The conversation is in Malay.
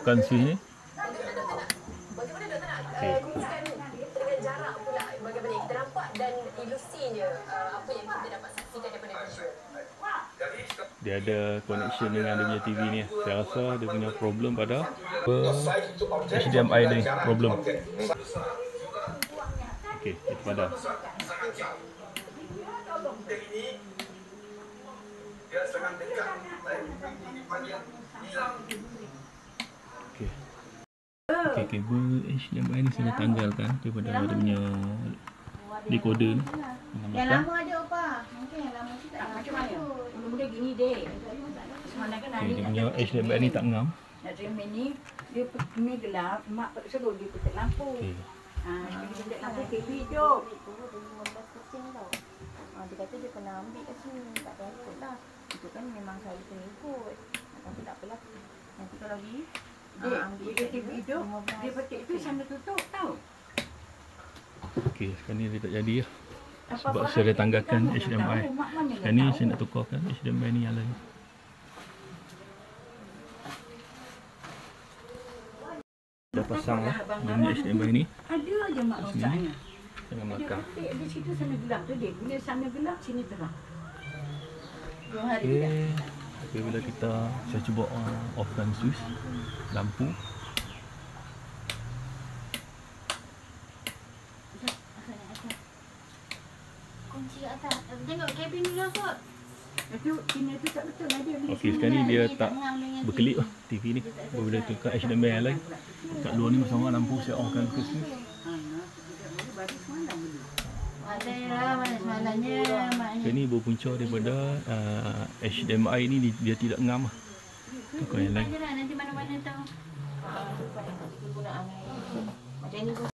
off-kan switch ni. Okay. Kongsikan dengan jarak pula bagaimana kita nampak dan ilusinya apa yang kita dapat saksikan daripada visual. Dia ada connection dengan dia punya TV ni. Saya rasa dia punya problem pada HDMI ni problem. Okey, kita padam. Okey. Okey, kabel HDMI ni saya tanggalkan daripada dia punya decoder ni. Yang lama ada apa? Mungkin yang lama tu tak ada. Macam mana? Mula-mula gini deh. Semalam kan Okey, dia punya HDMI ni tak ngam. nak terima ni, dia ni gelap, mak suruh dia petik lampu. Okey. Dia petik lampu, TV hidup. Dia kata dia pernah ambil kat sini, tak tahu ikut lah. Itu kan memang saya kena ikut. Tapi tak apalah. Nanti kalau Dia TV hidup, dia petik tu sana tutup tau. Okey, sekarang ni dia tak jadi lah. Sebab saya dah tanggalkan HDMI. Sekarang ni saya nak tukarkan HDMI ni yang lain. Dah pasang lah dia punya HDMI ni. Ada aja mak rosaknya. Jangan Dia makan. petik di situ sana gelap tu dia. Bila sana gelap, sini terang. 2 hari Okey. dah. Tapi bila kita saya cuba off-kan switch lampu. kunci kat atas. Tengok kabin ni lah kot. Itu sini tu tak betul lah dia. Okey, sekarang ni dia tak berkelip lah TV ni. Bila tukar HDMI yang lain. Kat luar ni sama lampu saya on-kan ke switch. Ada lah mana semalamnya maknya. Ini berpunca daripada HDMI ni dia tidak ngam lah. Tukar yang lain. Nanti mana-mana tahu. Kegunaan macam ni.